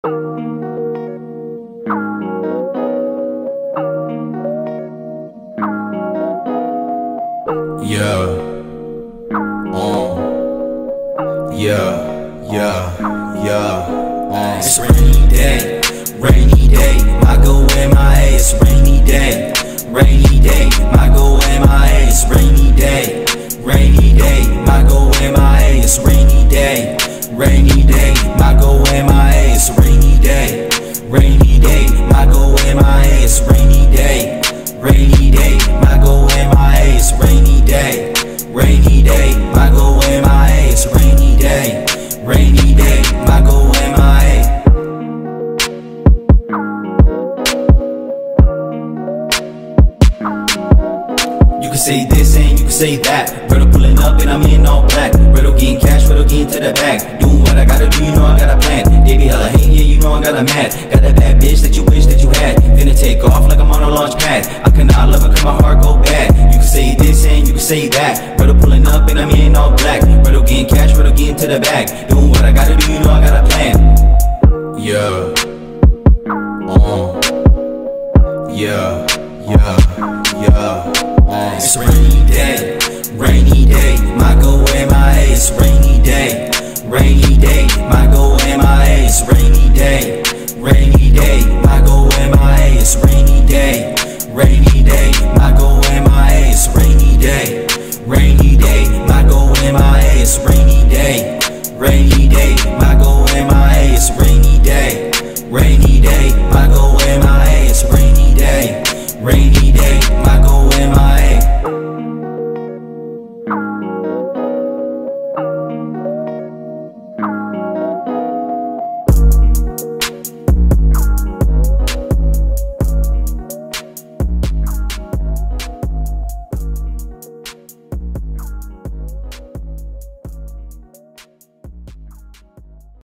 It's rainy day, my go MIA. It's rainy day, my go MIA. It's rainy day, my go MIA. It's rainy day, my go MIA. It's rainy day, my go MIA. It's rainy day, my go MIA. It's rainy day, my go MIA. It's rainy day, my go MIA. You can say this and you can say that. Reto pulling up and I'm in all black. Reto getting cash, Reto getting to the bag. Doing what I gotta do, you know I got a plan. They be hella hating, yeah, you know I got a mad. Got that bad bitch that you wish that you had. Finna take off like I'm on a launch pad. I cannot love her cause my heart go bad. You can say this and you can say that. Reto pulling up and I'm in all black. Reto getting cash, Reto getting to the bag. Doing what I gotta do, you know I got a plan.